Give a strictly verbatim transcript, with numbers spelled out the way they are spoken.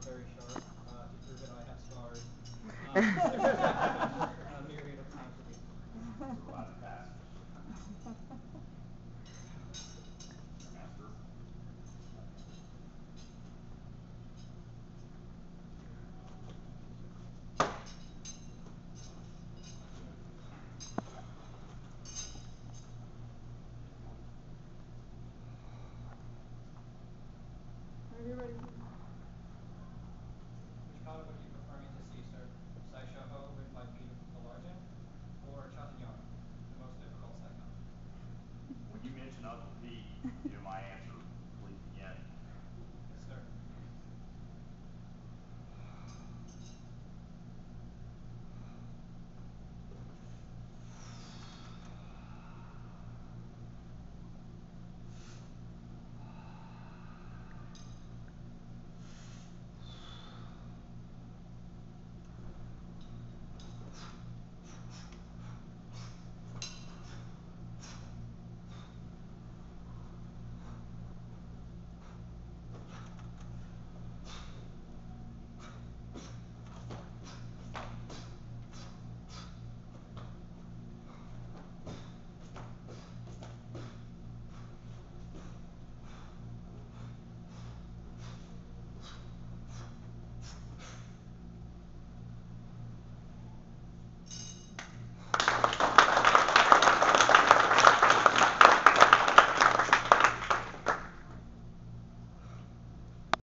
very sharp. Uh, to prove it, I have scars. Um, a myriad of times a week. It's a lot of tasks. Your master. Are you ready?